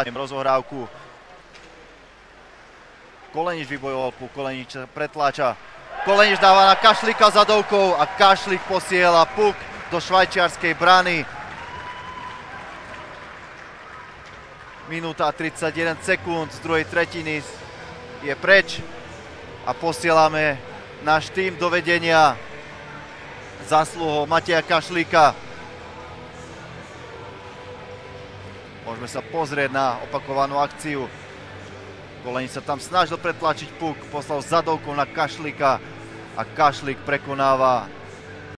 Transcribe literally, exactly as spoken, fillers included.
rozohrávku. Kolenič vybojoval puk, Kolenič pretláča. Kolenič dáva na Kašlíka zadovkou a Kašlík posiela puk do švajčiarskej brány. Minúta a tridsaťjeden sekúnd z druhej tretiny je preč a posielame náš tým do vedenia zásluhou Mateja Kašlíka. Môžeme sa pozrieť na opakovanú akciu. Kolenič sa tam snažil pretlačiť puk, poslal zadovkou na Kašlíka a Kašlík prekonáva